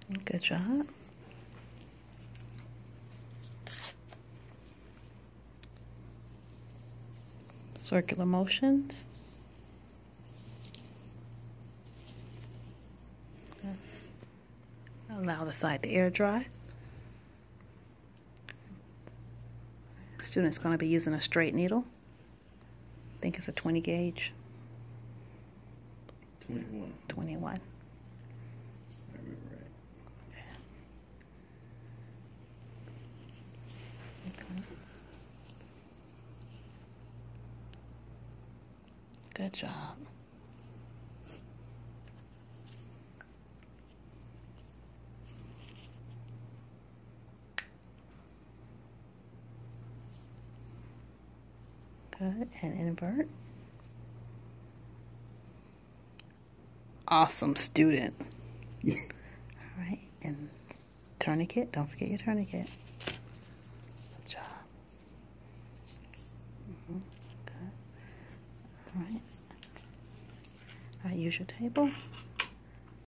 Good job. Circular motions. Allow the side to air dry. Student's going to be using a straight needle. I think it's a 20 gauge. 21. 21. I remember right. Okay. Good job. Good, and invert. Awesome student. All right, and tourniquet. Don't forget your tourniquet. Good job. Good. All right. Use your table.